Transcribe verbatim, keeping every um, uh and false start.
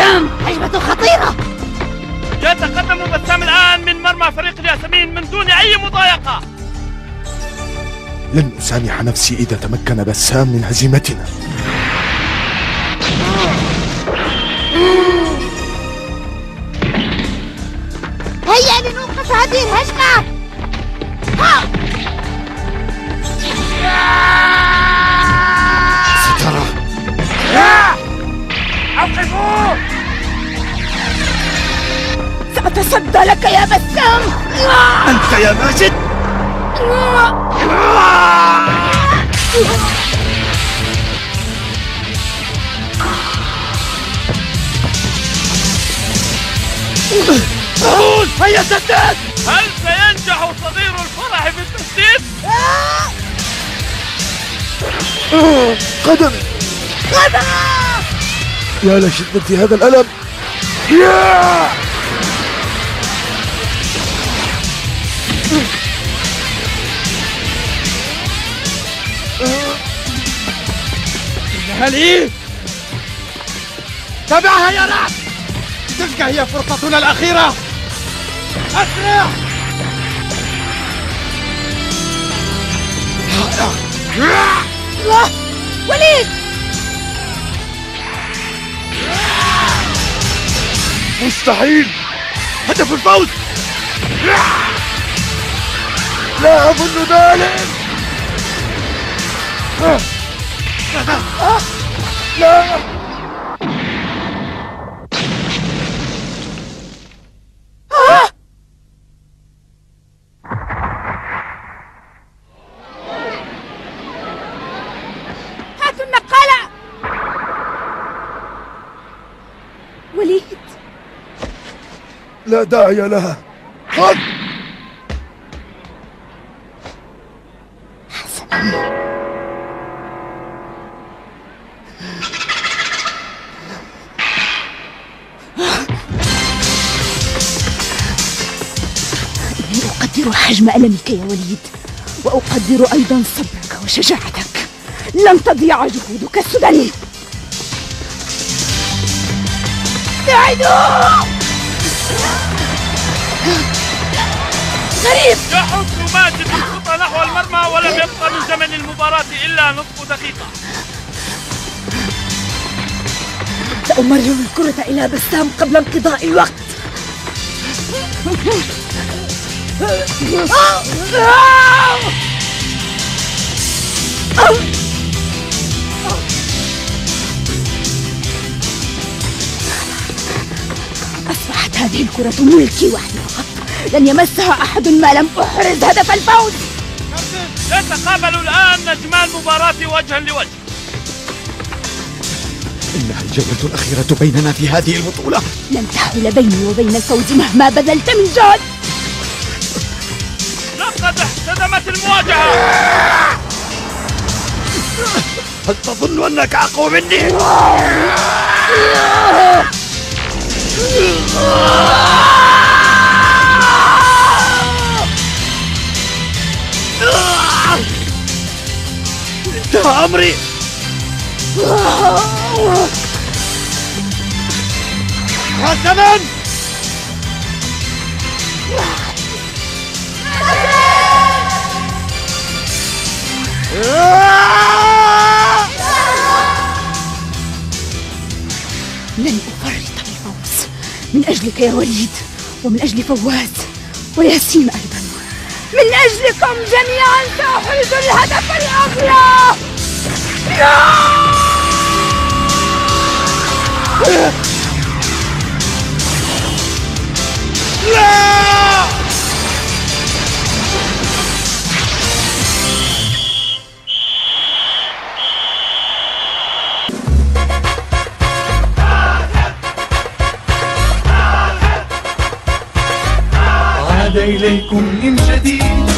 بسام، هجمة خطيرة. يتقدم بسام الآن من مرمى فريق الياسمين من دون أي مضايقة. لن أسامح نفسي إذا تمكن بسام من هزيمتنا. هيا لنوقف هذه الهجمة. سترى. أوقفوه. سأتصدى لك يا بسام. أنت يا ماجد. مامون، هيا سدد. هل سينجح صغير الفرح في التسديد؟ قدمي قدمي. يا لشدة هذا الألم. يا إنها لي. تبعها يا رعد. تلك هي فرصتنا الأخيرة. أسرع. الله، وليد. مستحيل. هدف الفوز. لا أظن ذلك. لا. هاتوا النقالة. وليد، لا داعي لها. خذ. حسنا. إني أقدر حجم ألمك يا وليد، وأقدر أيضا صبرك وشجاعتك. لن تضيع جهودك السدى. ابتعدوا. غريب. يحط ماجد الخطى نحو المرمى ولم يبقى من زمن المباراة إلا نصف دقيقة. سأمرر الكرة إلى بسام قبل انقضاء الوقت. أصبحت هذه الكرة ملكي وحدي فقط. لن يمسها أحد ما لم أحرز هدف الفوز. يتقابل الآن نجمان المباراة وجها لوجه. إنها الجولة الأخيرة بيننا في هذه البطولة. لن تحول بيني وبين الفوز مهما بذلت من جهد. لقد احتدمت المواجهة. هل تظن أنك أقوى مني؟ انتهى أمري. حسنا. لن أفرط بالفوز من أجلك يا وليد، ومن أجل فواز وياسين أيضا. من أجلكم جميعا سأحرز الهدف الأغلى. لا. عاد إليكم من جديد